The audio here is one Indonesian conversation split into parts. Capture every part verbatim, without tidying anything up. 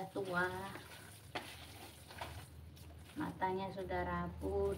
sudah tua, matanya sudah rabun.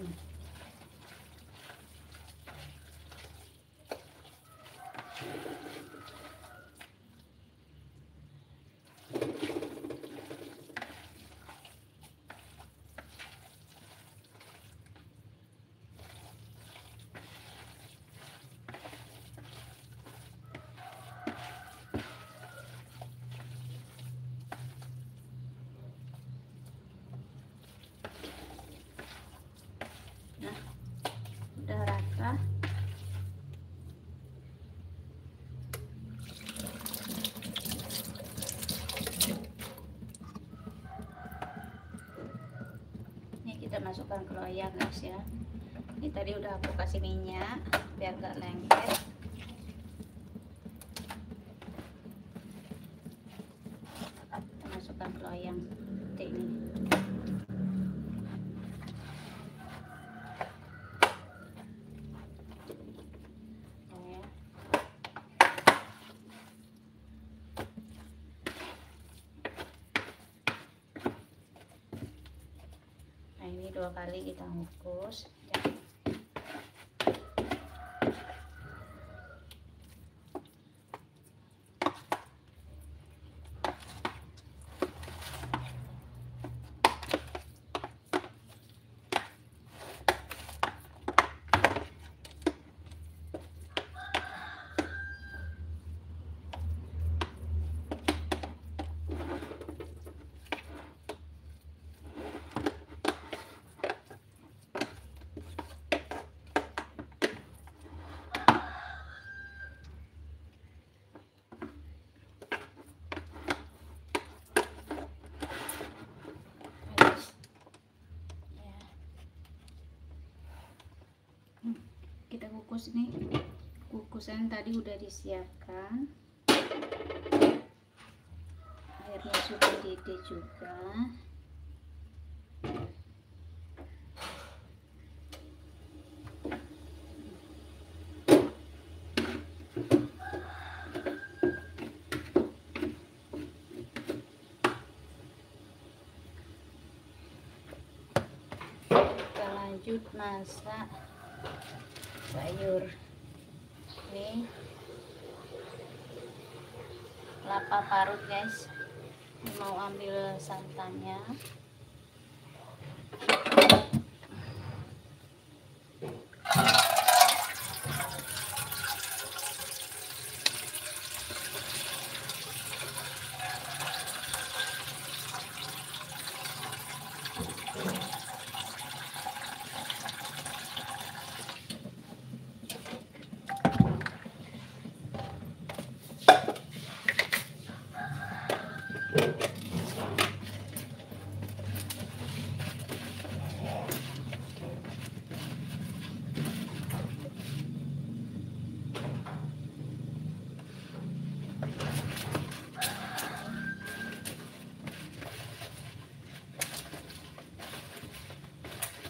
Nah, udah rata. Ini kita masukkan ke loyang guys ya. Ini tadi udah aku kasih minyak biar gak lengket. Kita masukkan ke loyang seperti ini. Nah, ini dua kali kita ngukus. Kita kukus nih, kukusan tadi udah disiapkan, airnya sudah didih juga. Kita lanjut masak sayur. Ini kelapa parut guys. Ini mau ambil santannya.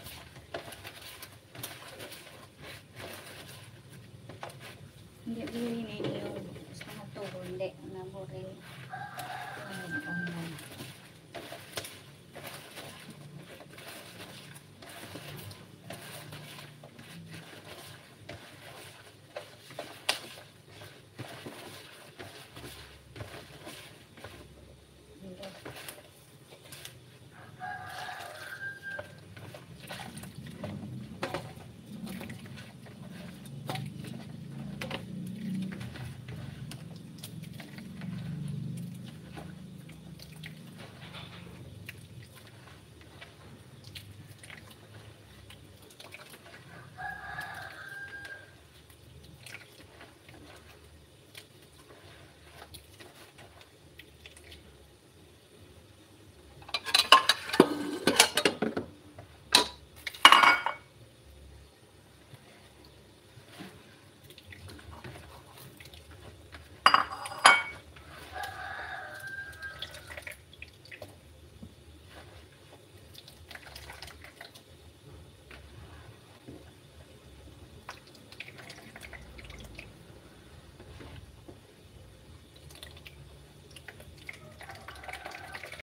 Ini